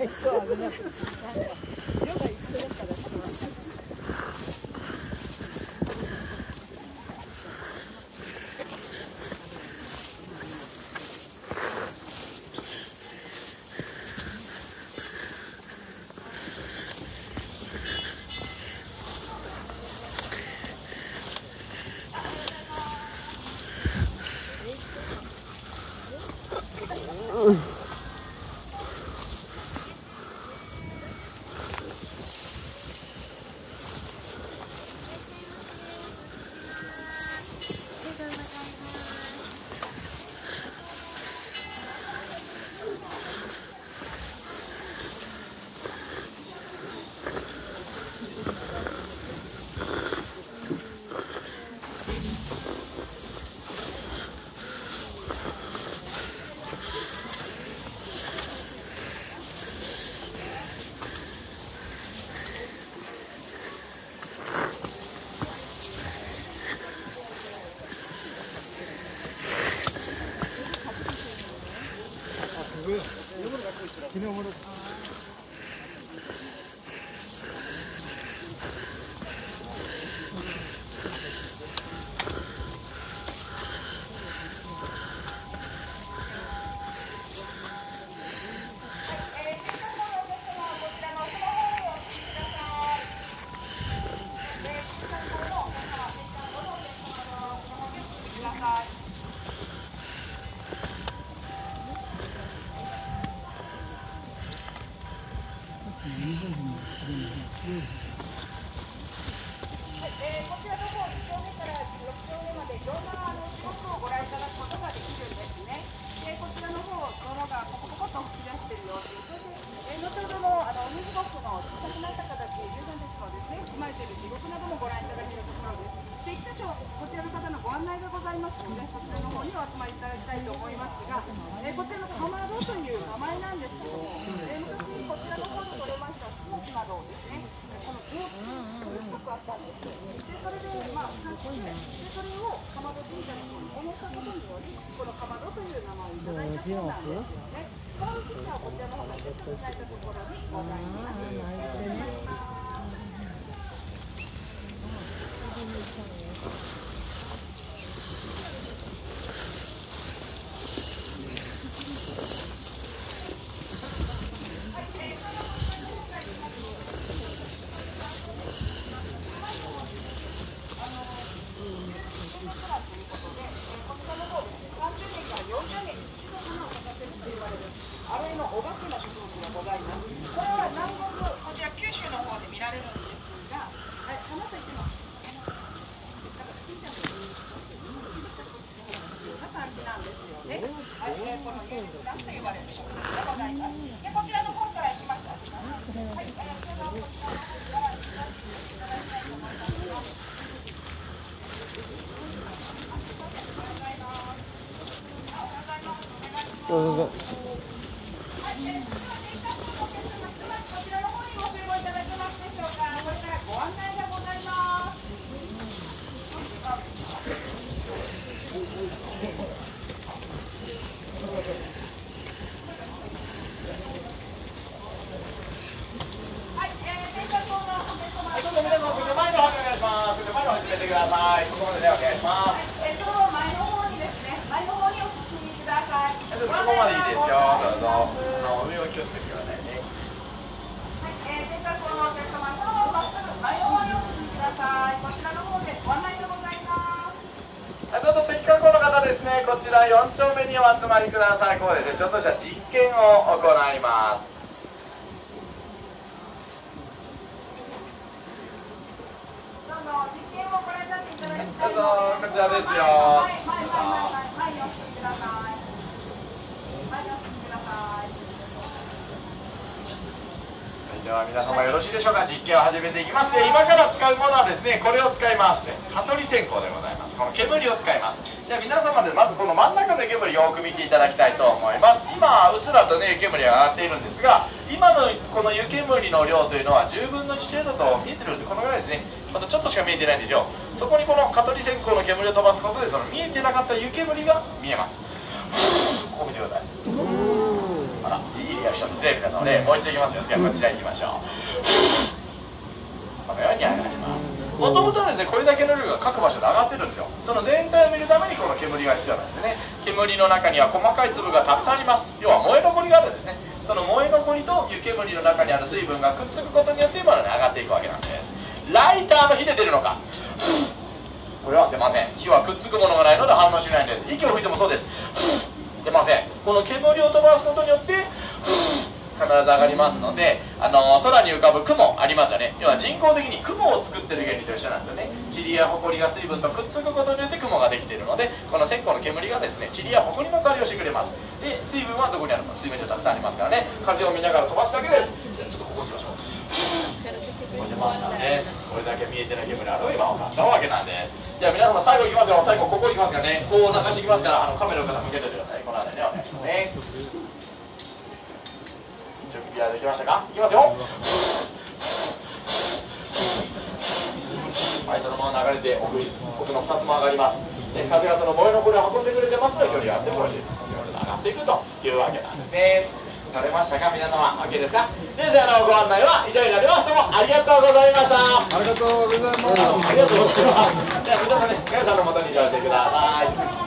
いいクションですね皆さんね。もう一度いきますよ。次はこちらに行きましょう。このように上がります。もともとはですね、これだけの量が各場所で上がってるんですよ。その全体を見るためにこの煙が必要なんですね。煙の中には細かい粒がたくさんあります。要は燃え残りがあるんですね。その燃え残りと湯煙の中にある水分がくっつくことによって今のね上がっていくわけなんです。ライターの火で出るのか、これは出ません。火はくっつくものがないので反応しないんです。息を吹いてもそうです。出ません。この煙を飛ばすことによって必ず上がりますので、空に浮かぶ雲ありますよね。要は人工的に雲を作ってる原理と一緒なんですよね。塵や埃が水分とくっつくことによって雲ができているので、この線香の煙がですね、塵や埃の代わりをしてくれます。で、水分はどこにあるの？水面上たくさんありますからね。風を見ながら飛ばすだけです。じゃあちょっとここ行きましょう。これ出ますからね。これだけ見えてない煙ある今分かったわけなんです。じゃあ皆様最後いきますよ。最後ここ行きますからね。こう流していきますから、カメラの方向けててください。この辺りね、お願いしますね。準備はできましたか？いきますよ。はい、そのまま流れて奥の2つも上がります。で、風がその燃え残りを運んでくれてますので、距離があっても上がっていくというわけなんですね。取れましたか皆様？ OK ですか？先生のご案内は以上になります。どうもありがとうございました。 ありがとうございます。 ありがとうございます。じゃあ皆さんね、皆さんの元に移動してください。